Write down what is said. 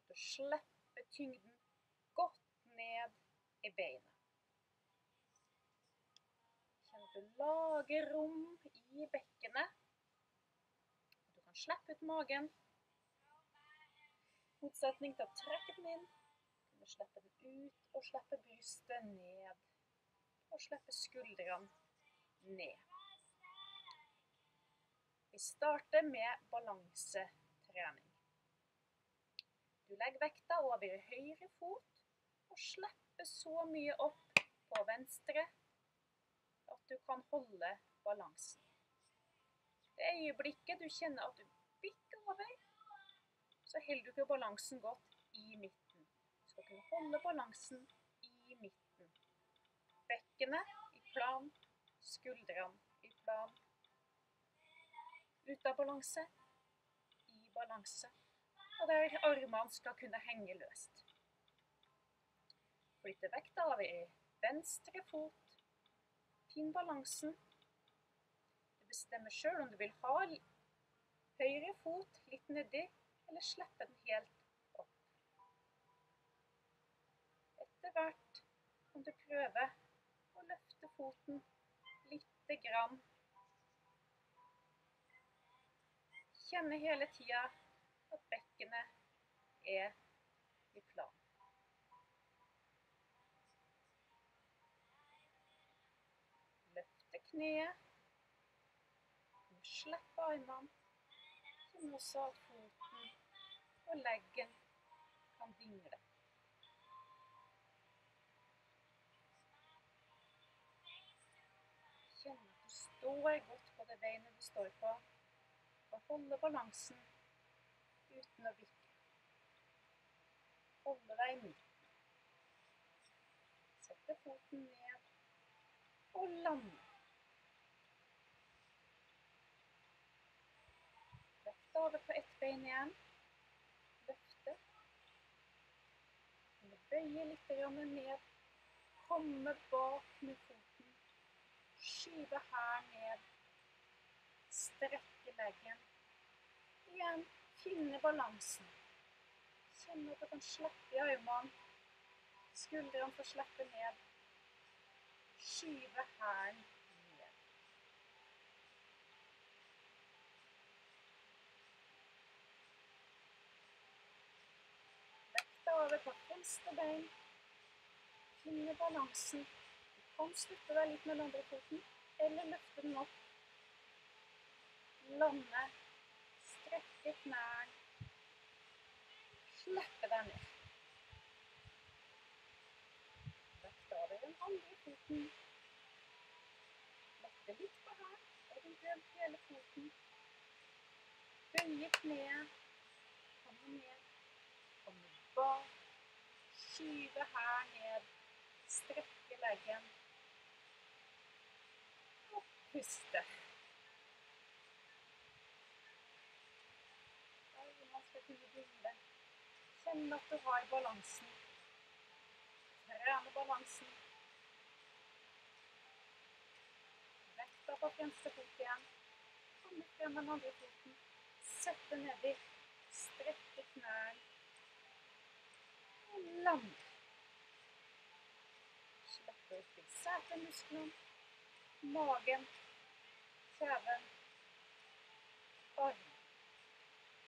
Du slipper tyngden godt ned i beina. Kjenn at du lager rom i bekkenet. Du kan slippe ut magen. Motsetning til å trekke den inn. Du kan slippe den ut og slippe brystet ned. Og slippe skuldrene ned. Vi starter med balansetrening. Du legger vekta over i høyre fot og slipper så mye opp på venstre at du kan holde balansen. Det øyeblikket du kjenner at du bikker over, så holder du ikke balansen godt i midten. Du skal kunne holde balansen i midten. Bekkenet i plan, skuldrene i plan. Ut av balanse, i balanse, og der armene skal kunne henge løst. Flytte vekta over i venstre fot. Finn balansen. Du bestemmer selv om du vil ha høyre fot litt nedi, eller slippe den helt opp. Etter hvert kan du prøve å løfte foten litt grann. Kjenne hele tiden at bekkenet er i plan. Løfte kneet. Slippe armene. Kjenn også at foten og leggen kan dingle. Kjenn at du står godt på det beinet du står på. Og holde balansen uten å vikke. Holde deg i midten. Sette foten ned og lande. Vekta over på ett bein igjen. Løfte. Bøye litt ned. Komme bak med foten. Skyve her ned. Strekke leggen. Igjen, finne balansen. Kjenn at du kan slippe i armene. Skuldrene får slippe ned. Skyve hælen ned. Vekta over på fremste bein. Finne balansen. Du kan slutte deg litt med den andre foten, eller løfte den opp. Lande, strekke knærne, slippe deg ned. Vekta over den andre foten. Løfte litt på her, eventuelt hele foten. Bøye kneet, komme ned, komme bak, skyve her ned, strekke leggen, og puste. Kjenn at du har balansen. Trene balansen. Vekta på fremste fot igjen. Komme frem med den andre foten. Sette nedi. Strekke knærne. Og lande. Slippe opp i setemusklene. Magen. Kjeven. Armen.